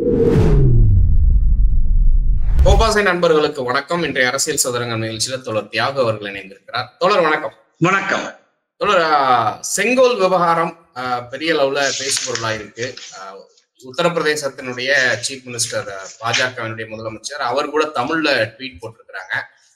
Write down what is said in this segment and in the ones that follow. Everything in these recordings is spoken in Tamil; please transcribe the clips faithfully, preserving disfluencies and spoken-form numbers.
கோபாசை நண்பர்களுக்கு வணக்கம். இன்றைய அரசியல் சதுரங்க நிகழ்ச்சியில் தோழர் தியாகு அவர்கள் இணைந்திருக்கிறார். தோழர் வணக்கம். வணக்கம். தோழர், செங்கோல் விவகாரம் பெரிய அளவுல பேசு பொருளா இருக்கு. உத்தரப்பிரதேசத்தினுடைய சீஃப் மினிஸ்டர், பாஜகவினுடைய முதலமைச்சர், அவர் கூட தமிழ்ல ட்வீட் போட்டிருக்கிறாங்க.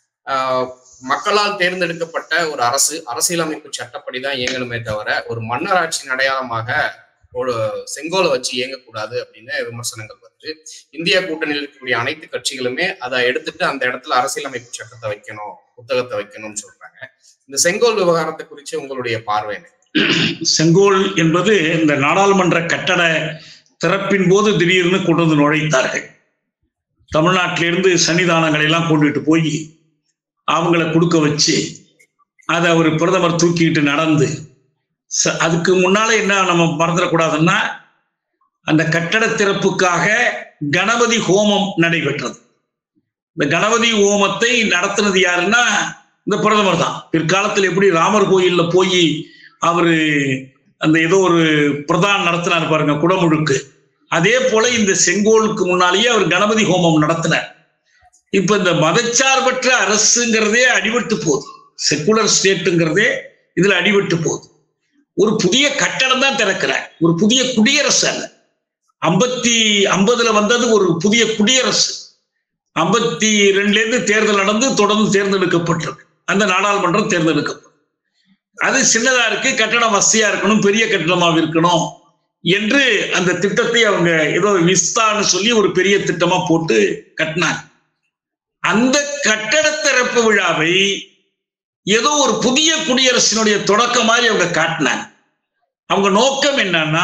மக்களால் தேர்ந்தெடுக்கப்பட்ட ஒரு அரசு அரசியலமைப்பு சட்டப்படிதான் இயங்கணுமே தவிர ஒரு மன்னராட்சியின் அடையாளமாக ஒரு செங்கோலை வச்சு இயங்கக்கூடாது அப்படின்னு விமர்சனங்கள் வருது. இந்திய கூட்டணியில் இருக்கக்கூடிய அனைத்து கட்சிகளுமே அதை எடுத்துட்டு அந்த இடத்துல அரசியலமைப்பு சட்டத்தை வைக்கணும், புத்தகத்தை வைக்கணும்னு சொல்றாங்க. இந்த செங்கோல் விவகாரத்தை குறித்து உங்களுடைய பார்வை என்ன? செங்கோல் என்பது இந்த நாடாளுமன்ற கட்டட திறப்பின் போது திடீர்னு கொண்டு வந்து நுழைத்தார்கள். தமிழ்நாட்டிலிருந்து சன்னிதானங்களை எல்லாம் கொண்டுட்டு போய் அவங்கள கொடுக்க வச்சு அதை ஒரு பிரதமர் தூக்கிட்டு நடந்து, அதுக்கு முன்னால என்ன நம்ம மறந்துடக்கூடாதுன்னா, அந்த கட்டட திறப்புக்காக கணபதி ஹோமம் நடைபெற்றது. இந்த கணபதி ஹோமத்தை நடத்தினது யாருன்னா இந்த பிரதமர் தான். பிற்காலத்தில் எப்படி ராமர் கோயில்ல போய் அவரு அந்த ஏதோ ஒரு பிரதான் நடத்தினார் பாருங்க, குடமுழுக்கு, அதே போல இந்த செங்கோலுக்கு முன்னாலேயே அவர் கணபதி ஹோமம் நடத்தினார். இப்ப இந்த மதச்சார்பற்ற அரசுங்கிறதே அடிபட்டு போகுது, செக்குலர் ஸ்டேட்டுங்கிறதே இதுல அடிபட்டு போகுது. ஒரு புதிய கட்டடம் தான் திறக்கிறார், ஒரு புதிய குடியரசு அல்ல. ஐம்பத்தி ஐம்பதுல வந்தது ஒரு புதிய குடியரசு. ஐம்பத்தி ரெண்டுல இருந்து தேர்தல் நடந்து தொடர்ந்து தேர்ந்தெடுக்கப்பட்டிருக்கு. அந்த நாடாளுமன்றம் தேர்ந்தெடுக்கப்படும். அது சின்னதா இருக்கு, கட்டடம் வசதியா இருக்கணும், பெரிய கட்டடமாக இருக்கணும் என்று அந்த திட்டத்தை அவங்க ஏதோ விஸ்தான்னு சொல்லி ஒரு பெரிய திட்டமா போட்டு கட்டினாங்க. அந்த கட்டட திறப்பு விழாவை ஏதோ ஒரு புதிய குடியரசினுடைய தொடக்கம் மாதிரி அவங்க காட்டினாங்க. அவங்க நோக்கம் என்னன்னா,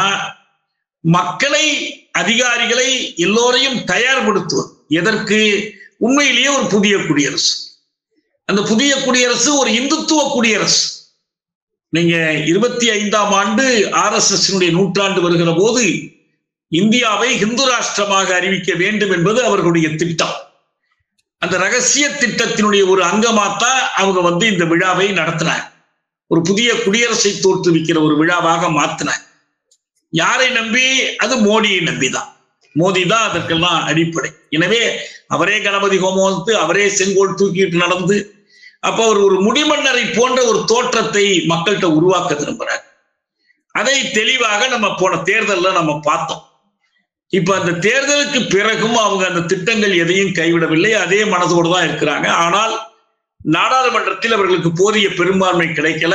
மக்களை, அதிகாரிகளை, எல்லோரையும் தயார்படுத்துவது. எதற்கு? உண்மையிலேயே ஒரு புதிய குடியரசு. அந்த புதிய குடியரசு ஒரு இந்துத்துவ குடியரசு. நீங்க இருபத்தி ஐந்தாம் ஆண்டு ஆர் எஸ் எஸ் நூற்றாண்டு வருகிற போது இந்தியாவை இந்து ராஷ்டிரமாக அறிவிக்க வேண்டும் என்பது அவர்களுடைய திட்டம். அந்த ரகசிய திட்டத்தினுடைய ஒரு அங்கமாத்தான் அவங்க வந்து இந்த விழாவை நடத்தினாங்க. ஒரு புதிய குடியரசை தோற்றுவிக்கிற ஒரு விழாவாக மாத்தினாங்க. யாரை நம்பி? அது மோடியை நம்பிதான். மோடி தான் அதற்கெல்லாம் அடிப்படை. எனவே அவரே கணபதி ஹோமம் வந்து, அவரே செங்கோல் தூக்கிட்டு நடந்து, அப்ப அவர் ஒரு முடிமன்னரை போன்ற ஒரு தோற்றத்தை மக்கள்கிட்ட உருவாக்க விரும்புறார். அதை தெளிவாக நம்ம போன தேர்தல்ல நம்ம பார்த்தோம். இப்ப அந்த தேர்தலுக்கு பிறகும் அவங்க அந்த திட்டங்கள் எதையும் கைவிடவில்லை, அதே மனதோடு தான் இருக்கிறாங்க. ஆனால் நாடாளுமன்றத்தில் அவர்களுக்கு போதிய பெரும்பான்மை கிடைக்கல.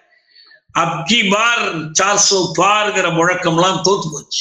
அப்கி பார் சார்சோ பார்ங்கிற முழக்கம்லாம் தோத்து போச்சு.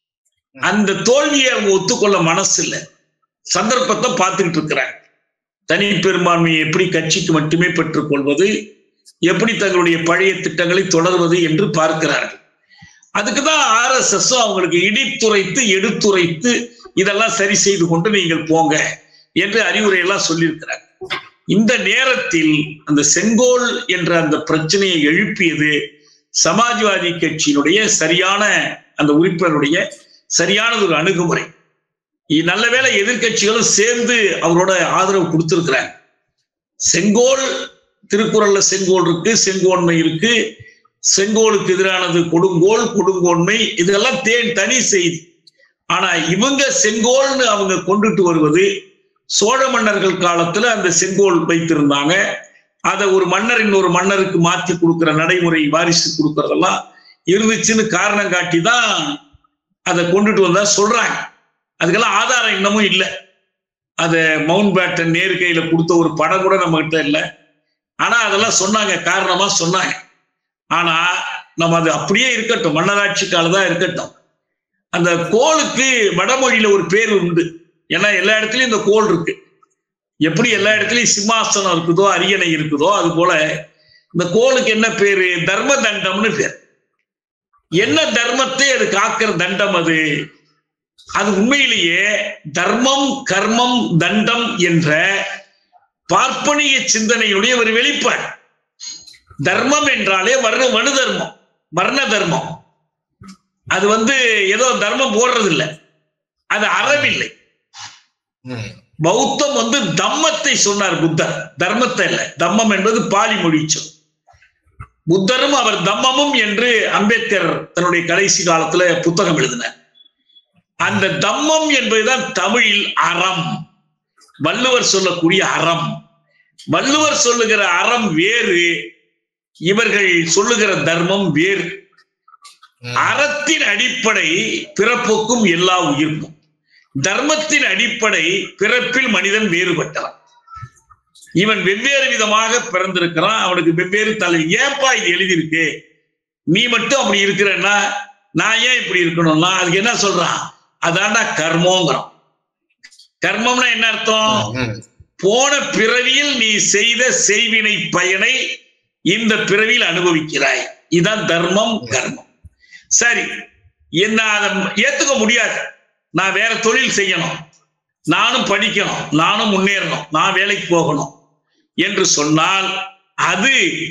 அந்த தோல்வியை அவங்க ஒத்துக்கொள்ள மனசு இல்லை. சந்தர்ப்பத்தை பார்த்துக்கிட்டு இருக்கிறாங்க. தனி பெரும்பான்மையை எப்படி கட்சிக்கு மட்டுமே பெற்றுக் கொள்வது, எப்படி தங்களுடைய பழைய திட்டங்களை தொடர்வது என்று பார்க்கிறார்கள். அதுக்குதான் ஆர் எஸ் எஸ் அவங்களுக்கு இடித்துரைத்து எடுத்துரைத்து இதெல்லாம் சரி செய்து கொண்டு நீங்கள் போங்க என்று அறிவுரை எல்லாம் சொல்லியிருக்கிறாங்க. இந்த நேரத்தில் அந்த செங்கோல் என்ற அந்த பிரச்சனையை எழுப்பியது சமாஜ்வாதி கட்சியினுடைய சரியான அந்த உறுப்பினருடைய சரியானது ஒரு அணுகுமுறை. நல்ல வேளை எதிர்கட்சிகளும் சேர்ந்து அவரோட ஆதரவு கொடுத்திருக்கிறாங்க. செங்கோல், திருக்குறள்ல செங்கோல் இருக்கு, செங்கோன்மை இருக்கு. செங்கோலுக்கு எதிரானது கொடுங்கோல், கொடுங்கோன்மை, இதெல்லாம் தேன் தனி செய்தி. ஆனா இவங்க செங்கோல்னு அவங்க கொண்டுட்டு வருவது, சோழ மன்னர்கள் காலத்துல அந்த செங்கோல் வைத்திருந்தாங்க. அதை ஒரு மன்னர் இன்னொரு மன்னருக்கு மாற்றி கொடுக்கிற நடைமுறை, வாரிசு கொடுக்கறதெல்லாம் இருந்துச்சுன்னு காரணம் காட்டி தான் அதை கொண்டுட்டு வந்தா சொல்றாங்க. அதுக்கெல்லாம் ஆதாரம் இன்னமும் இல்லை. அதை மவுண்ட் பேட்டன் நேரு கையில கொடுத்த ஒரு படம் கூட நம்ம கிட்ட இல்லை. ஆனா அதெல்லாம் சொன்னாங்க, காரணமா சொன்னாங்க. ஆனா நம்ம அது அப்படியே இருக்கட்டும், மன்னராட்சி காலதான் இருக்கட்டும். அந்த கோளுக்கு வடமொழியில ஒரு பேர் உண்டு. ஏன்னா எல்லா இடத்துலயும் இந்த கோல் இருக்கு. எப்படி எல்லா இடத்துலயும் சிம்மாசனம் இருக்குதோ, அரியணை இருக்குதோ, அது போல இந்த கோளுக்கு என்ன பேரு? தர்ம தண்டம்னு பேர். என்ன தர்மத்தை அது காக்கிற தண்டம் அது. அது உண்மையிலேயே தர்மம், கர்மம், தண்டம் என்ற பார்ப்பனிய சிந்தனையுடைய ஒரு வெளிப்பாடு. தர்மம் என்றாலே வர்ண மனு தர்மம், வர்ண தர்மம். அது வந்து ஏதோ தர்மம் போடுறது இல்லை, அது அறவில்லை. பௌத்தம் வந்து தம்மத்தை சொன்னார் புத்தர், தர்மத்தை இல்லை. தம்மம் என்பது பாலி மொழி சொல். புத்தரும் அவர் தம்மமும் என்று அம்பேத்கர் தன்னுடைய கடைசி காலத்துல புத்தகம் எழுதினார். அந்த தம்மம் என்பதுதான் தமிழில் அறம். வள்ளுவர் சொல்லக்கூடிய அறம். வள்ளுவர் சொல்லுகிற அறம் வேறு, இவர்கள் சொல்லுகிற தர்மம் வேறு. அறத்தின் அடிப்படை பிறப்புக்கும் எல்லா உயிர்க்கும். தர்மத்தின் அடிப்படை பிறப்பில் மனிதன் வேறுபட்டவன். இவன் வெவ்வேறு விதமாக பிறந்திருக்கிறான், அவனுக்கு வெவ்வேறு தலை. ஏப்பா இது எழுதியிருக்கு, நீ மட்டும் அப்படி இருக்கிறன்னா நான் ஏன் இப்படி இருக்கணும்னா அதுக்கு என்ன சொல்றான்? அதான்டா கர்மங்கிறான். கர்மம்னா என்ன அர்த்தம்? போன பிறவியில் நீ செய்த செய்வினை பயனை இந்த பிறவியில் அனுபவிக்கிறாய். இதான் தர்மம், கர்மம். சரி, என்ன அதை ஏத்துக்க முடியாது. நான் வேற தொழில் செய்யணும், நானும் படிக்கணும், நானும் முன்னேறணும், நான் வேலைக்கு போகணும் என்று சொன்னால் அது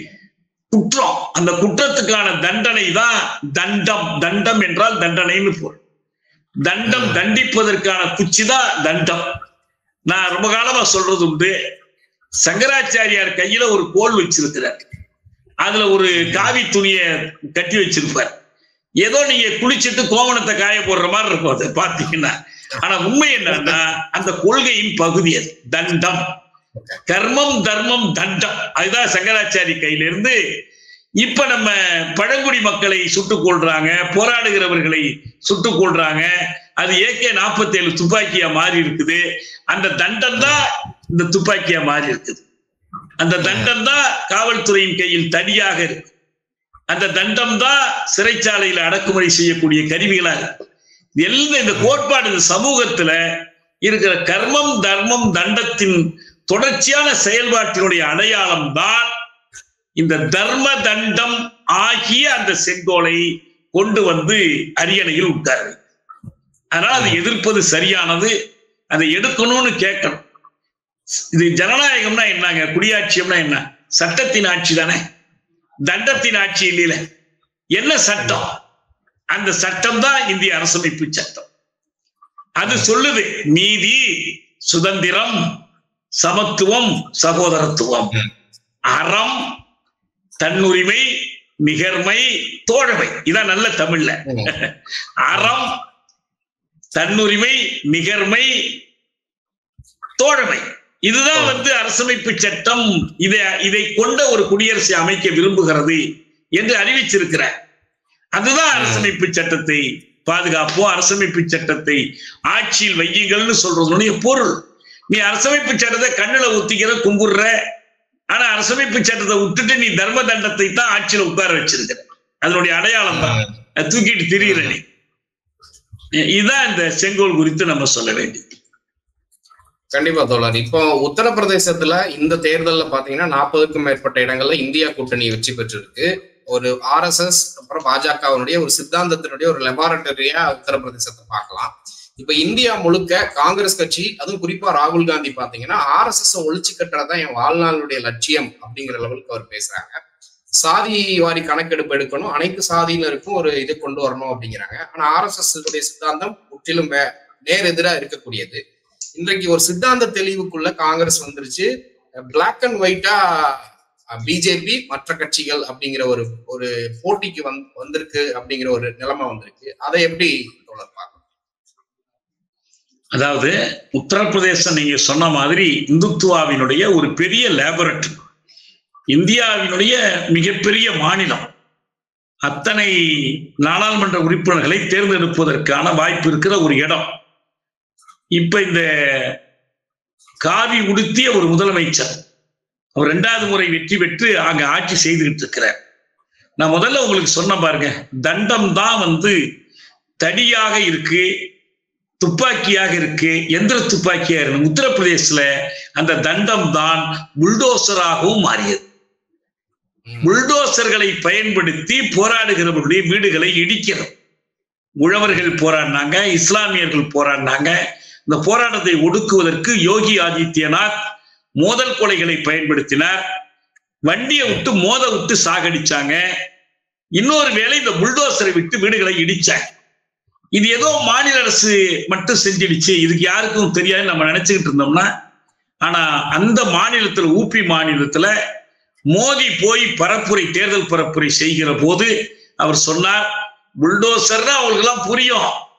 குற்றம். அந்த குற்றத்துக்கான தண்டனை தான் தண்டம். தண்டம் என்றால் தண்டனைன்னு பொருள். தண்டம், தண்டிப்பதற்கான குச்சி தான் தண்டம். நான் ரொம்ப காலமா சொல்றது உண்டு. சங்கராச்சாரியார் கையில ஒரு கோல் வச்சிருக்கிறார், அதுல ஒரு காவி துணிய கட்டி வச்சிருப்பார். ஏதோ நீங்க குளிச்சுட்டு கோவணத்தை காய போடுற மாதிரி இருக்கும் அதை பாத்தீங்கன்னா. ஆனா உண்மை என்னன்னா அந்த கொள்கையின் பகுதி அது. தண்டம், கர்மம், தர்மம், தண்டம். அதுதான் சங்கராச்சாரி கையில இருந்து. இப்ப நம்ம பழங்குடி மக்களை சுட்டுக் கொள்றாங்க, போராடுகிறவர்களை சுட்டுக் கொள்றாங்க. அது ஏகே நாற்பத்தி ஏழு துப்பாக்கியா மாறி இருக்குது. அந்த தண்டம் தான் இந்த துப்பாக்கியா மாறி இருக்குது. அந்த தண்டம் தான் காவல்துறையின் கையில் தடியாக இருக்கு. அந்த தண்டம் தான் சிறைச்சாலையில அடக்குமுறை செய்யக்கூடிய கருவிகளா இருக்கு. எல்லாம் இந்த கோட்பாடு இந்த சமூகத்துல இருக்கிற கர்மம், தர்மம், தண்டத்தின் தொடர்ச்சியான செயல்பாட்டினுடைய அடையாளம் தான் இந்த தர்ம தண்டம் ஆகிய அந்த செங்கோலை கொண்டு வந்து அரியணையில் விட்டாரு. அதனால அதை எதிர்ப்பது சரியானது. அதை எடுக்கணும்னு கேட்கணும். இது ஜனநாயகம்னா என்னங்க? குடியாட்சியம்னா என்ன? சட்டத்தின் ஆட்சி தானே, தண்டத்தின் ஆட்சி இல்லையில. என்ன சட்டம்? அந்த சட்டம் தான் இந்திய அரசமைப்பு சட்டம். அது சொல்லுது நீதி, சுதந்திரம், சமத்துவம், சகோதரத்துவம், அறம், தன்னுரிமை, நிகர்மை, தோழமை. இதான் நல்ல தமிழ்ல. அறம், தன்னுரிமை, நிகர்மை, தோழமை. இதுதான் வந்து அரசமைப்பு சட்டம். இதை இதை கொண்ட ஒரு குடியரசை அமைக்க விரும்புகிறது என்று அறிவிச்சிருக்கிறார். அதுதான் அரசமைப்பு சட்டத்தை பாதுகாப்போம், அரசமைப்பு சட்டத்தை ஆட்சியில் வையுங்கள்னு சொல்றதுடைய பொருள். நீ அரசமைப்பு சட்டத்தை கண்ணுல ஊத்திக்கிற, கும்புடுற. ஆனா அரசமைப்பு சட்டத்தை விட்டுட்டு நீ தர்ம தண்டத்தை தான் ஆட்சியில உட்கார வச்சிருக்கிற. அதனுடைய அடையாளம் தான் தூக்கிட்டு திரியிற நீ. இதுதான் இந்த செங்கோல் குறித்து நம்ம சொல்ல வேண்டியது. கண்டிப்பா தோழர். இப்போ உத்தரப்பிரதேசத்துல இந்த தேர்தல்ல பாத்தீங்கன்னா நாற்பதுக்கும் மேற்பட்ட இடங்கள்ல இந்தியா கூட்டணி வெற்றி பெற்றிருக்கு. ஒரு ஆர் எஸ் எஸ் அப்புறம் பாஜகவினுடைய ஒரு சித்தாந்தத்தினுடைய ஒரு லெபார்டரியா உத்தரப்பிரதேசத்தை பார்க்கலாம். இப்ப இந்தியா முழுக்க காங்கிரஸ் கட்சி, அதுவும் குறிப்பா ராகுல் காந்தி பாத்தீங்கன்னா ஆர் எஸ் எஸ் ஒழிச்சு கட்டுறதுதான் என் வாழ்நாளுடைய லட்சியம் அப்படிங்கிற லெவலுக்கு அவர் பேசுறாங்க. சாதி வாரி கணக்கெடுப்பு எடுக்கணும், அனைத்து சாதியினருக்கும் ஒரு இது கொண்டு வரணும் அப்படிங்கிறாங்க. ஆனா ஆர் எஸ் எஸ் உடைய சித்தாந்தம் முற்றிலும் நேர் எதிராக இருக்கக்கூடியது. இன்றைக்கு ஒரு சித்தாந்த தெளிவுக்குள்ள காங்கிரஸ் வந்துருச்சு. பிளாக் அண்ட் ஒயிட்டா பிஜேபி மற்ற கட்சிகள் அப்படிங்கிற ஒரு ஒரு போட்டிக்கு வந் வந்திருக்கு அப்படிங்கிற ஒரு நிலைமை வந்திருக்கு. அதை எப்படி தோழர் பார்க்கணும்? அதாவது உத்தரப்பிரதேசம் நீங்க சொன்ன மாதிரி இந்துத்துவாவினுடைய ஒரு பெரிய லேபரட்டரி, இந்தியாவினுடைய மிகப்பெரிய மாநிலம். அத்தனை நாடாளுமன்ற உறுப்பினர்களை தேர்ந்தெடுப்பதற்கான வாய்ப்பு இருக்கிற ஒரு இடம். இப்ப இந்த காவி உடுத்திய ஒரு முதலமைச்சர் அவர் இரண்டாவது முறை வெற்றி பெற்று அங்க ஆட்சி செய்துகிட்டு இருக்கிறார். நான் முதல்ல உங்களுக்கு சொன்ன பாருங்க, தண்டம் தான் வந்து தடியாக இருக்கு, துப்பாக்கியாக இருக்கு, எந்திர துப்பாக்கியா இருக்கு. உத்தரப்பிரதேசல அந்த தண்டம் தான் புல்டோசராகவும் மாறியது. புல்டோசர்களை பயன்படுத்தி போராடுகிறவர்களுடைய வீடுகளை இடிக்கிறது. உழவர்கள் போராடினாங்க, இஸ்லாமியர்கள் போராடினாங்க. இந்த போராட்டத்தை ஒடுக்குவதற்கு யோகி ஆதித்யநாத் மோதல் கொலைகளை பயன்படுத்தினார். வண்டியை விட்டு மோத விட்டு சாகடிச்சாங்க. இன்னொரு வேளை இந்த புல்டோசரை விட்டு வீடுகளை இடிச்சாங்க. இது ஏதோ மாநில அரசு மட்டும் செஞ்சிடுச்சு, இதுக்கு யாருக்கும் தெரியாது நம்ம நினைச்சுக்கிட்டு இருந்தோம்னா, ஆனா அந்த மாநிலத்துல, ஊபி மாநிலத்துல மோடி போய் பரப்புரை, தேர்தல் பரப்புரை செய்கிற போது அவர் சொன்னார், புல்டோசர்னா அவங்களுக்கு எல்லாம் புரியும்,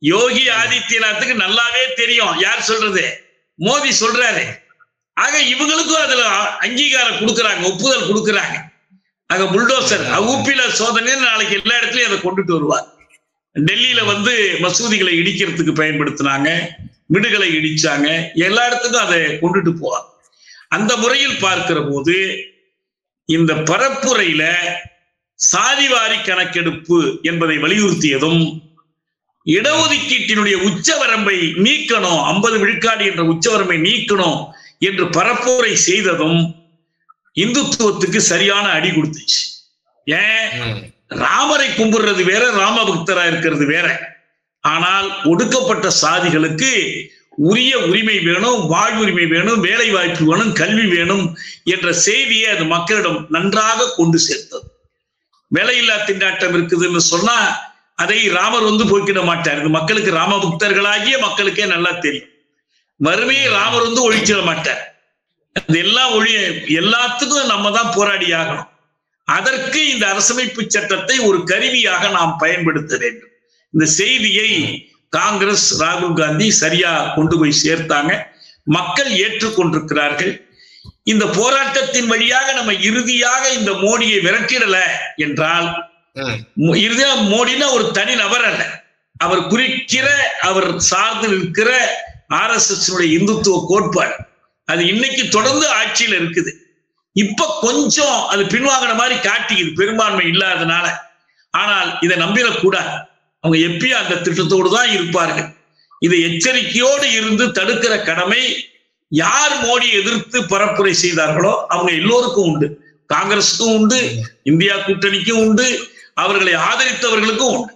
யோகி ஆதித்யநாத்துக்கு நல்லாவே தெரியும். யார் சொல்றது? மோடி சொல்றாரு. ஆக இவங்களுக்கும் அதுல அங்கீகாரம் கொடுக்குறாங்க, ஒப்புதல் கொடுக்குறாங்க. ஆக புல்டோசர் ஊப்பில சோதனை நாளைக்கு எல்லா இடத்துலயும் அதை கொண்டுட்டு வருவார். டெல்லியில வந்து மசூதிகளை இடிக்கிறதுக்கு பயன்படுத்தினாங்க, வீடுகளை இடிச்சாங்க, எல்லா இடத்துக்கும் அதை கொண்டுட்டு போவார். அந்த முறையில் பார்க்கிற போது இந்த பரப்புரையில சாதிவாரி கணக்கெடுப்பு என்பதை வலியுறுத்தியதும், இடஒதுக்கீட்டினுடைய உச்சவரம்பை நீக்கணும், ஐம்பது விழுக்காடு என்ற உச்சவரம்பை நீக்கணும் என்று பரப்புரை செய்ததும் இந்துத்துவத்துக்கு சரியான அடி கொடுத்துச்சு. ஏன்? ராமரை கும்பிடுறது வேற, ராமபக்தரா இருக்கிறது வேற. ஆனால் ஒடுக்கப்பட்ட சாதிகளுக்கு உரிய உரிமை வேணும், வாழ்வுரிமை வேணும், வேலை வாய்ப்பு வேணும், கல்வி வேணும் என்ற செய்தியை அது மக்களிடம் நன்றாக கொண்டு சேர்த்தது. வேலையில்லா திண்டாட்டம் இருக்குதுன்னு சொன்னா அதை ராமர் வந்து போக்கிட மாட்டார். இது மக்களுக்கு, ராமபக்தர்களாகிய மக்களுக்கே நல்லா தெரியும். வறுமையை ராமர் வந்து ஒழிச்சிட மாட்டார். அது எல்லாம் ஒழி எல்லாத்துக்கும் நம்ம தான் போராடி ஆகணும். அதற்கு இந்த அரசமைப்பு சட்டத்தை ஒரு கருவியாக நாம் பயன்படுத்த வேண்டும். இந்த செய்தியை காங்கிரஸ், ராகுல் காந்தி சரியா கொண்டு போய் சேர்த்தாங்க. மக்கள் ஏற்றுக்கொண்டிருக்கிறார்கள். இந்த போராட்டத்தின் வழியாக நம்ம இறுதியாக இந்த மோடியை விரட்டிடல என்றால், இறுதியா மோடினா ஒரு தனி நபர் அல்ல, அவர் குறிக்கிற, அவர் சார்ந்து இருக்கிற ஆர் எஸ் எஸ் இந்துத்துவ கோட்பாடு அது இன்னைக்கு தொடர்ந்து ஆட்சியில் இருக்குது. இப்ப கொஞ்சம் அது பின்வாங்கின மாதிரி காட்டிக்குது பெரும்பான்மை இல்லாதனால. ஆனால் இதை நம்பிடக்கூடாது. அவங்க எப்பயும் அந்த திட்டத்தோடு தான் இருப்பார்கள். இதை எச்சரிக்கையோடு இருந்து தடுக்கிற கடமை யார் மோடி எதிர்த்து பரப்புரை செய்தார்களோ அவங்க எல்லோருக்கும் உண்டு. காங்கிரஸுக்கும் உண்டு, இந்தியா கூட்டணிக்கும் உண்டு, அவர்களை ஆதரித்தவர்களுக்கும் உண்டு.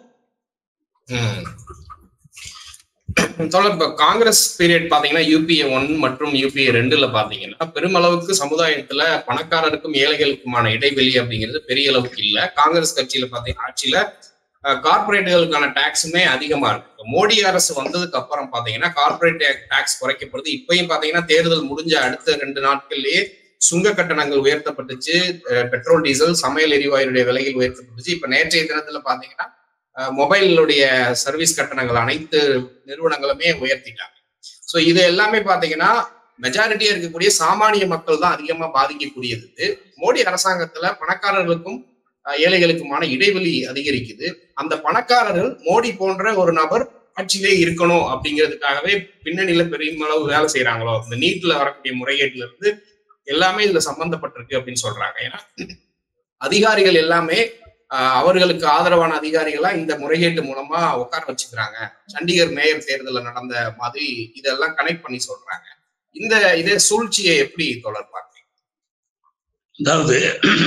இப்ப காங்கிரஸ் பீரியட் பாத்தீங்கன்னா யூபிஏ ஒன் மற்றும் யூபிஏ ரெண்டுல பாத்தீங்கன்னா பெருமளவுக்கு சமுதாயத்துல பணக்காரருக்கும் ஏழைகளுக்குமான இடைவெளி அப்படிங்கிறது பெரிய அளவுக்கு இல்ல. காங்கிரஸ் கட்சியில பாத்தீங்கன்னா ஆட்சியில கார்பரேட்டுகளுக்கான டாக்ஸுமே அதிகமா இருக்கு. மோடி அரசு வந்ததுக்கு அப்புறம் பாத்தீங்கன்னா கார்பரேட் டாக்ஸ் குறைக்கப்படுது. இப்பயும் பாத்தீங்கன்னா தேர்தல் முடிஞ்ச அடுத்த ரெண்டு நாட்கள்லயே சுங்க கட்டணங்கள் உயர்த்தப்பட்டுச்சு, பெட்ரோல் டீசல் சமையல் எரிவாயுடைய விலைகள் உயர்த்தப்பட்டுச்சு. இப்ப நேற்றைய தினத்துல பாத்தீங்கன்னா மொபைலுடைய சர்வீஸ் கட்டணங்கள் அனைத்து நிறுவனங்களுமே உயர்த்திட்டாங்க. ஸோ இது எல்லாமே பாத்தீங்கன்னா மெஜாரிட்டியா இருக்கக்கூடிய சாமானிய மக்கள் தான் அதிகமா பாதிக்கக்கூடியது. மோடி அரசாங்கத்துல பணக்காரர்களுக்கும் ஏழைகளுக்குமான இடைவெளி அதிகரிக்குது. அந்த பணக்காரர்கள் மோடி போன்ற ஒரு நபர் ஆட்சியிலே இருக்கணும் அப்படிங்கிறதுக்காகவே பின்னணியில பெருமளவு வேலை செய்யறாங்களோ, இந்த நீட்ல வரக்கூடிய முறைகேட்டுல இருந்து எல்லாமே இதுல சம்பந்தப்பட்டிருக்கு அப்படின்னு சொல்றாங்க. ஏன்னா அதிகாரிகள் எல்லாமே அவர்களுக்கு ஆதரவான அதிகாரிகளா இந்த முறைகேட்டு மூலமா உட்கார வச்சுக்கிறாங்க. சண்டிகர் மேயர் தேர்தலில் நடந்த மாதிரி இதெல்லாம் கனெக்ட் பண்ணி சொல்றாங்க. இந்த இதே சூழ்ச்சியை எப்படி தொடர்பாங்க? அதாவது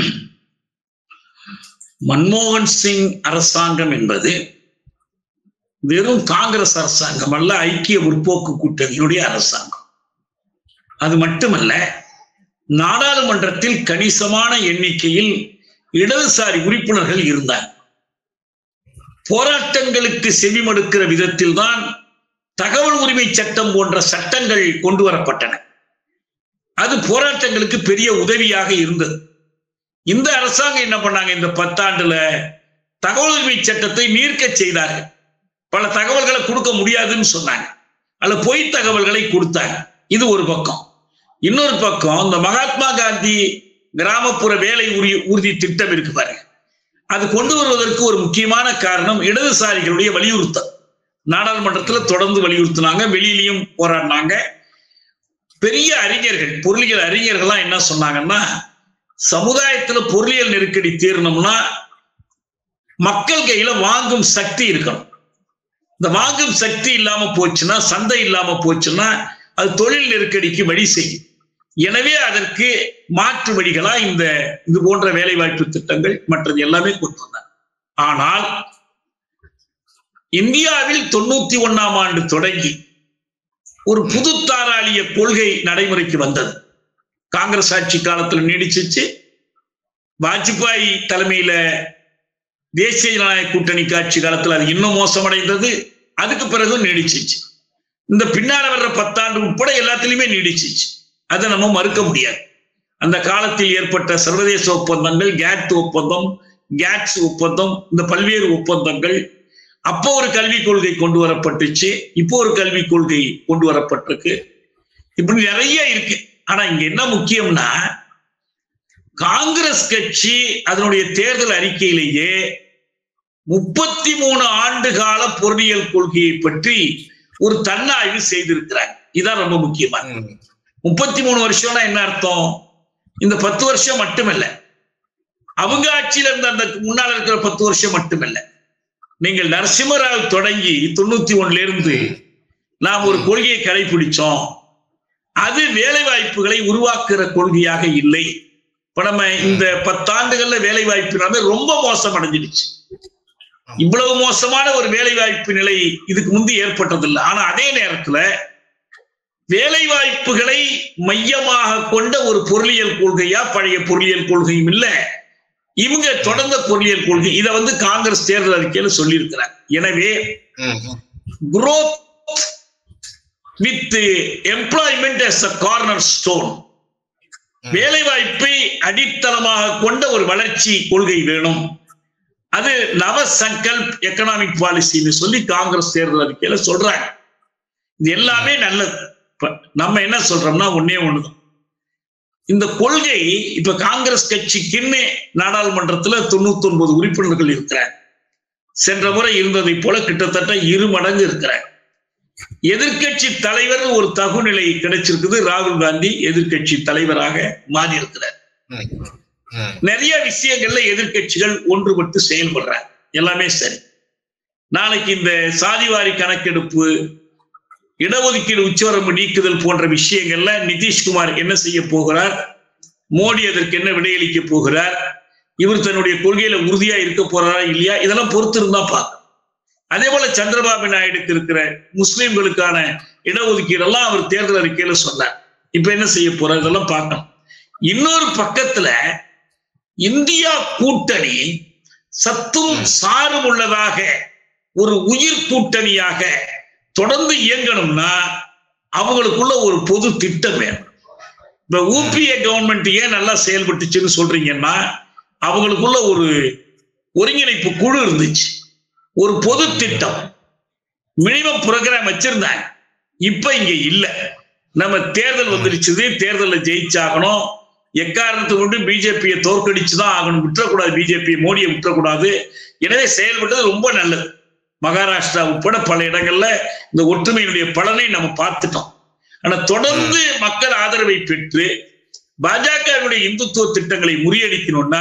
மன்மோகன் சிங் அரசாங்கம் என்பது வெறும் காங்கிரஸ் அரசாங்கம் அல்ல, ஐக்கிய முற்போக்கு கூட்டணியினுடைய அரசாங்கம். அது மட்டுமல்ல, நாடாளுமன்றத்தில் கணிசமான எண்ணிக்கையில் இடதுசாரி உறுப்பினர்கள் இருந்தார். போராட்டங்களுக்கு செவிமடுக்கிற விதத்தில் தான் தகவல் உரிமை சட்டம் போன்ற சட்டங்கள் கொண்டு வரப்பட்டன. அது போராட்டங்களுக்கு பெரிய உதவியாக இருந்தது. இந்த அரசாங்கம் என்ன பண்ணாங்க? இந்த பத்தாண்டுல தகவல் உரிமை சட்டத்தை நீர்க்க செய்தார்கள். பல தகவல்களை கொடுக்க முடியாதுன்னு சொன்னாங்க, அல்ல பொய் தகவல்களை கொடுத்தாங்க. இது ஒரு பக்கம். இன்னொரு பக்கம் இந்த மகாத்மா காந்தி கிராமப்புற வேலை உறுதி உறுதி திட்டம் இருக்கு பாருங்க, அது கொண்டு வருவதற்கு ஒரு முக்கியமான காரணம் இடதுசாரிகளுடைய வலியுறுத்தல். நாடாளுமன்றத்தில் தொடர்ந்து வலியுறுத்தினாங்க, வெளியிலையும் போராடினாங்க. பெரிய அறிஞர்கள், பொருளியல் அறிஞர்கள்லாம் என்ன சொன்னாங்கன்னா, சமுதாயத்துல பொருளியல் நெருக்கடி தீரணும்னா மக்கள் கையில வாங்கும் சக்தி இருக்கணும். இந்த வாங்கும் சக்தி இல்லாம போச்சுன்னா, சந்தை இல்லாம போச்சுன்னா அது தொழில் நெருக்கடிக்கு வழி செய்யும். எனவே அதற்கு மாற்று வழிகளா இந்த இது போன்ற வேலை வாய்ப்பு திட்டங்கள் மற்றது எல்லாமே கொண்டு வந்தார். ஆனால் இந்தியாவில் தொண்ணூத்தி ஒன்னாம் ஆண்டு தொடங்கி ஒரு புது தாராளிய கொள்கை நடைமுறைக்கு வந்தது. காங்கிரஸ் ஆட்சி காலத்துல நீடிச்சிச்சு. வாஜ்பாய் தலைமையில தேசிய ஜனநாயக கூட்டணி ஆட்சி காலத்துல அது இன்னும் மோசமடைந்தது. அதுக்கு பிறகு நீடிச்சிச்சு. இந்த பின்னால வர்ற பத்தாண்டு உட்பட எல்லாத்திலுமே நீடிச்சிச்சு. அதை நம்ம மறுக்க முடியாது. அந்த காலத்தில் ஏற்பட்ட சர்வதேச ஒப்பந்தங்கள், கேட் ஒப்பந்தம், கேட்ஸ் ஒப்பந்தம், இந்த பல்வேறு ஒப்பந்தங்கள், அப்போ ஒரு கல்விக் கொள்கை கொண்டு வரப்பட்டுச்சு, இப்போ ஒரு கல்விக் கொள்கை கொண்டு வரப்பட்டிருக்கு. இப்படி நிறைய இருக்கு. ஆனா இங்க என்ன முக்கியம்னா, காங்கிரஸ் கட்சி அதனுடைய தேர்தல் அறிக்கையிலேயே முப்பத்தி மூணு ஆண்டு கால பொருளியல் கொள்கையை பற்றி ஒரு தன்னாய்வு செய்திருக்கிறாங்க. இதான் ரொம்ப முக்கியமா. முப்பத்தி மூணு வருஷம்னா என்ன அர்த்தம்? இந்த பத்து வருஷம் மட்டுமல்ல, அவங்க ஆட்சியில இருந்த அந்த முன்னால் இருக்கிற பத்து வருஷம் மட்டுமல்ல, நீங்கள் நரசிம்மராவ் தொடங்கி தொண்ணூத்தி ஒண்ணுல இருந்து நாம் ஒரு கொள்கையை கடைபிடிச்சோம். அது வேலை வாய்ப்புகளை உருவாக்குற கொள்கையாக இல்லை. இப்ப நம்ம இந்த பத்தாண்டுகள்ல வேலை வாய்ப்பு ரொம்ப மோசம் அடைஞ்சிடுச்சு. இவ்வளவு மோசமான ஒரு வேலை வாய்ப்பு நிலை இதுக்கு முந்தி ஏற்பட்டதில்லை. ஆனா அதே நேரத்துல வேலை வாய்ப்புகளை மையமாக கொண்ட ஒரு பொருளியல் கொள்கையா பழைய பொருளியல் கொள்கையும் இல்லை, இவங்க தொடர்ந்த பொருளியல் கொள்கை. இதை வந்து காங்கிரஸ் தேர்தல் அறிக்கையில சொல்லி இருக்கிறார். எனவே growth with employment as a cornerstone, வேலை வாய்ப்பை அடித்தளமாக கொண்ட ஒரு வளர்ச்சி கொள்கை வேணும். அது நவ சங்கல்ப் எக்கனாமிக் பாலிசின்னு சொல்லி காங்கிரஸ் தேர்தல் அறிக்கையில சொல்றாங்க. இது எல்லாமே நல்லது. நம்ம என்ன சொல்றோம்னா ஒன்னே ஒண்ணுதான், இந்த கொள்கை இப்ப காங்கிரஸ் கட்சிக்குன்னு நாடாளுமன்றத்துல தொண்ணூத்தி ஒன்பது உறுப்பினர்கள் இருக்கிறார். சென்ற முறை இருந்ததை போல கிட்டத்தட்ட இரு மடங்கு இருக்கிறார். எதிர்கட்சி தலைவர் ஒரு தகுநிலை கிடைச்சிருக்குது. ராகுல் காந்தி எதிர்கட்சி தலைவராக மாறி இருக்கிறார். நிறைய விஷயங்கள்ல எதிர்கட்சிகள் ஒன்றுபட்டு செயல்படுறாங்க. எல்லாமே சரி. நாளைக்கு இந்த சாதிவாரி கணக்கெடுப்பு, இடஒதுக்கீடு உச்சவரம்பு நீக்குதல் போன்ற விஷயங்கள்ல நிதிஷ்குமார் என்ன செய்ய போகிறார், மோடி அதற்கு என்ன விடையளிக்க போகிறார், இவர் தன்னுடைய கொள்கையில உறுதியா இருக்க போறாரா இல்லையா, இதெல்லாம் பொறுத்து இருந்தா பார்க்க. அதே போல சந்திரபாபு நாயுடுக்கு இருக்கிற முஸ்லிம்களுக்கான இடஒதுக்கீடு எல்லாம் அவர் தேர்தல் அறிக்கையில சொன்னார். இப்ப என்ன செய்ய போறார், இதெல்லாம் பார்க்கணும். இன்னொரு பக்கத்துல இந்தியா கூட்டணி சத்தும் சாரும் உள்ளதாக ஒரு உயிர் கூட்டணியாக தொடர்ந்து இயங்கணும்னா அவங்களுக்குள்ள ஒரு பொது திட்டம் வேணும். இப்ப யூபிஏ கவர்மெண்ட் ஏன் நல்லா செயல்பட்டுச்சுன்னு சொல்றீங்கன்னா, அவங்களுக்குள்ள ஒரு ஒருங்கிணைப்பு குழு இருந்துச்சு, ஒரு பொது திட்டம், மினிமம் புரோகிராம் வச்சிருந்தாங்க. இப்ப இங்க இல்ல. நம்ம தேர்தல் வந்துருச்சு, தேர்தலில் ஜெயிச்சாகணும், எக்காரணத்தை கொண்டு பிஜேபியை தோற்கடிச்சுதான் ஆகணும், விட்டுறக்கூடாது, பிஜேபி மோடியை விட்டுறக்கூடாது. எனவே செயல்பட்டது ரொம்ப நல்லது. மகாராஷ்டிரா உட்பட பல இடங்கள்ல இந்த ஒற்றுமையினுடைய பலனை நம்ம பார்த்துட்டோம். ஆனா தொடர்ந்து மக்கள் ஆதரவை பெற்று பாஜகவுடைய இந்துத்துவ திட்டங்களை முறியடிக்கணும்னா,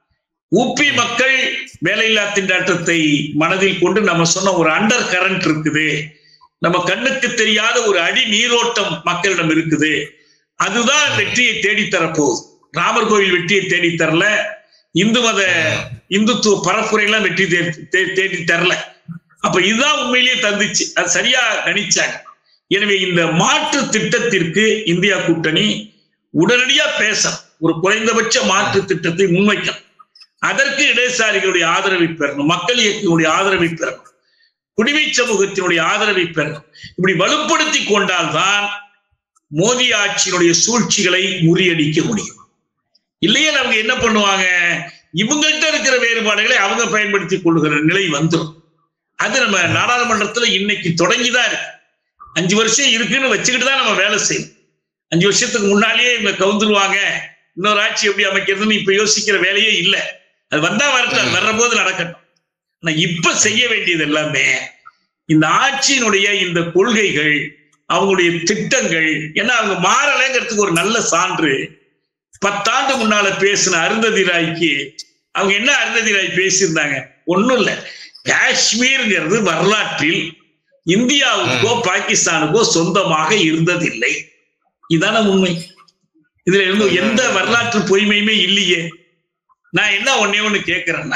ஊபி மக்கள் வேலையில்லா திண்டாட்டத்தை மனதில் கொண்டு நம்ம சொன்ன ஒரு அண்டர் கரண்ட் இருக்குது, நம்ம கண்ணுக்கு தெரியாத ஒரு அடி நீரோட்டம் மக்களிடம் இருக்குது, அதுதான் வெற்றியை தேடித்தரப்போகுது. ராமர் கோவில் வெற்றியை தேடி தரல, இந்து மத இந்துத்துவ பரப்புரைகள்லாம் வெற்றி தேடி தரல. அப்ப இதுதான் உண்மையிலேயே தந்துச்சு, அது சரியா கணிச்சாங்க. எனவே இந்த மாற்று திட்டத்திற்கு இந்தியா கூட்டணி உடனடியா பேசணும், ஒரு குறைந்தபட்ச மாற்று திட்டத்தை முன்வைக்கணும். அதற்கு இடதுசாரிகளுடைய ஆதரவை பெறணும், மக்கள் இயக்கங்களுடைய ஆதரவை பெறணும், குடிமை சமூகத்தினுடைய ஆதரவை பெறணும். இப்படி வலுப்படுத்தி கொண்டால்தான் மோடி ஆட்சியினுடைய சூழ்ச்சிகளை முறியடிக்க முடியும். இல்லையே அவங்க என்ன பண்ணுவாங்க, இவங்கள்ட்ட இருக்கிற வேறுபாடுகளை அவங்க பயன்படுத்திக் கொள்ளுகிற நிலை வந்துடும். அது நம்ம நாடாளுமன்றத்துல இன்னைக்கு தொடங்கிதான் இருக்கு. அஞ்சு வருஷம் இருக்குன்னு வச்சுக்கிட்டு தான் நம்ம வேலை செய்யணும். அஞ்சு வருஷத்துக்கு முன்னாலேயே இவங்க கவுந்துருவாங்க, இன்னொரு ஆட்சி எப்படி அமைக்கிறதுன்னு இப்ப யோசிக்கிற வேலையே இல்லை. அது வந்தா வரட்டும், வர்ற போது நடக்கட்டும். ஆனா இப்ப செய்ய வேண்டியது எல்லாமே இந்த ஆட்சியினுடைய இந்த கொள்கைகள், அவங்களுடைய திட்டங்கள், ஏன்னா அவங்க மாறலைங்கிறதுக்கு ஒரு நல்ல சான்று பத்தாண்டு முன்னால பேசின அருந்ததி ராய்க்கு அவங்க என்ன அருந்ததி ராய் பேசியிருந்தாங்க, ஒண்ணும் இல்லை, காஷ்மீர்ங்கிறது வரலாற்றில் இந்தியாவுக்கோ பாகிஸ்தானுக்கோ சொந்தமாக இருந்ததில்லை, இதான உண்மை. இதுல இருந்து எந்த வரலாற்று பொய்மையுமே இல்லையே. நான் என்ன ஒன்னே ஒண்ணு கேட்கிறேன்னா,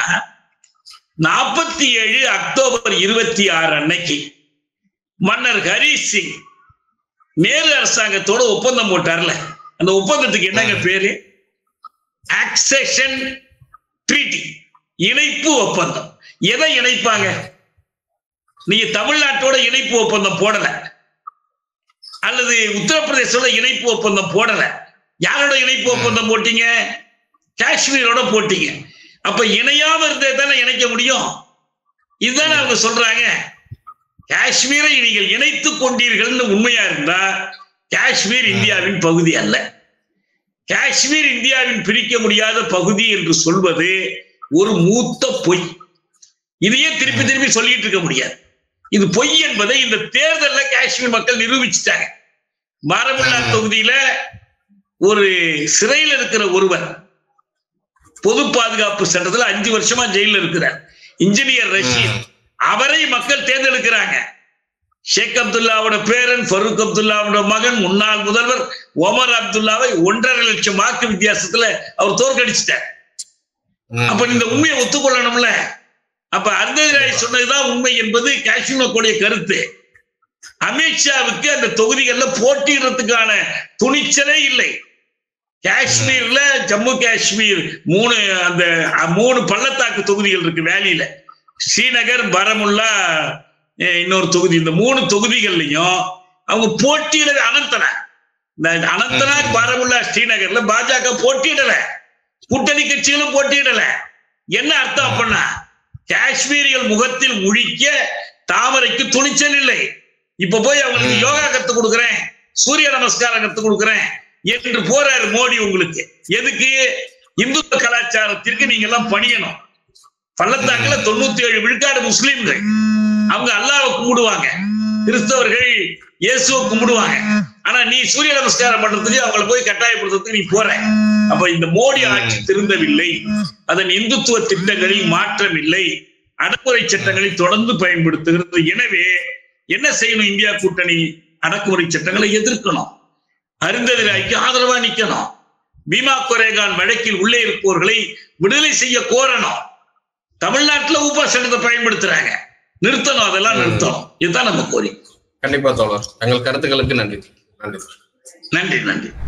நாற்பத்தி ஏழு அக்டோபர் இருபத்தி ஆறு அன்னைக்கு மன்னர் ஹரி சிங் நேரு அரசாங்கத்தோட ஒப்பந்தம் போட்டார்ல, அந்த ஒப்பந்தத்துக்கு என்னங்க பேரு, அக்செஷன் ட்ரீட்டி, இணைப்பு ஒப்பந்தம். எதை இணைப்பாங்க? நீங்க தமிழ்நாட்டோட இணைப்பு ஒப்பந்தம் போடல, அல்லது உத்தரப்பிரதேசோட இணைப்பு ஒப்பந்தம் போடல. யாரோட இணைப்பு ஒப்பந்தம் போட்டீங்க? காஷ்மீரோட போட்டீங்க. அப்ப இணையாம இருந்தே தானே இணைக்க முடியும். இதுதானே அவங்க சொல்றாங்க. காஷ்மீரை நீங்கள் இணைத்துக் கொண்டீர்கள்னு உண்மையா இருந்தா காஷ்மீர் இந்தியாவின் பகுதி அல்ல. காஷ்மீர் இந்தியாவின் பிரிக்க முடியாத பகுதி என்று சொல்வது ஒரு மூத்த பொய். இதையே திருப்பி திருப்பி சொல்லிட்டு இருக்க முடியாது. இது பொய் என்பதை இந்த தேர்தல்ல காஷ்மீர் மக்கள் நிரூபிச்சுட்டாங்க. பாரமுல்லா தொகுதியில ஒரு சிறையில் இருக்கிற ஒருவர் பொது பாதுகாப்பு சட்டத்துல அஞ்சு வருஷமா ஜெயில இருக்கிறார், இன்ஜினியர் ரஷீத். அவரை மக்கள் தேர்ந்தெடுக்கிறாங்க. ஷேக் அப்துல்லாவோட பேரன் ஃபருக் அப்துல்லாவோட மகன் முன்னாள் முதல்வர் ஒமர் அப்துல்லாவை ஒன்றரை லட்சம் வாக்கு வித்தியாசத்துல அவர் தோற்கடிச்சிட்டார். அப்ப இந்த உண்மையை ஒத்துக்கொள்ளணும்ல. அப்ப அருந்ததி ராய் சொன்னதுதான் உண்மை என்பது காஷ்மீர் மக்களுடைய கருத்து. அமித்ஷாவுக்கு அந்த தொகுதிகள்ல போட்டியிடுறதுக்கான துணிச்சலே இல்லை. காஷ்மீர்ல ஜம்மு காஷ்மீர் மூணு அந்த மூணு பள்ளத்தாக்கு தொகுதிகள் இருக்கு வேலியில, ஸ்ரீநகர், பாரமுல்லா, இன்னொரு தொகுதி. இந்த மூணு தொகுதிகள்லையும் அவங்க போட்டியிட அனந்தநாக் இந்த அனந்தநாக் பாரமுல்லா ஸ்ரீநகர்ல பாஜக போட்டியிடல, கூட்டணி கட்சிகளும் போட்டியிடல. என்ன அர்த்தம் அப்படின்னா காஷ்மீரிகள் முகத்தில் முழிக்க தாமரைக்கு துணிச்சல் இல்லை. இப்ப போய் அவங்களுக்கு யோகா கத்து கொடுக்குறேன், சூரிய நமஸ்காரம் கத்து கொடுக்குறேன் என்று போறாரு மோடி. உங்களுக்கு எதுக்கு? இந்துத்துவ கலாச்சாரத்திற்கு நீங்க எல்லாம் பணியணும். பள்ளத்தாக்குல தொண்ணூத்தி ஏழு விழுக்காடு முஸ்லிம்கள், அவங்க அல்லாஹ்வை கும்பிடுவாங்க, கிறிஸ்தவர்கள் இயேசுவை கும்பிடுவாங்க. ஆனா நீ சூரிய நமஸ்காரம் பண்றதுக்கு அவங்களை போய் கட்டாயப்படுத்துறதுக்கு நீ போற. அப்ப இந்த மோடி ஆட்சி திருந்தவில்லை, அதன் இந்துத்துவ திட்டங்களில் மாற்றம் இல்லை, அடக்குமுறை சட்டங்களை தொடர்ந்து பயன்படுத்துகிறது. எனவே என்ன செய்யணும்? இந்தியா கூட்டணி அடக்குமுறை சட்டங்களை எதிர்க்கணும், அருந்ததி ராய்க்கு ஆதரவா நிக்கணும், பீமா கொரேகான் வழக்கில் உள்ளே இருப்பவர்களை விடுதலை செய்ய கோரணும். தமிழ்நாட்டுல ஊப்பா சட்டத்தை பயன்படுத்துறாங்க, நிறுத்தணும், அதெல்லாம் நிறுத்தணும். இதுதான் நம்ம கோரிக்கை. கண்டிப்பா தோழர், தங்கள் கருத்துக்களுக்கு நன்றி. நன்றி நன்றி நன்றி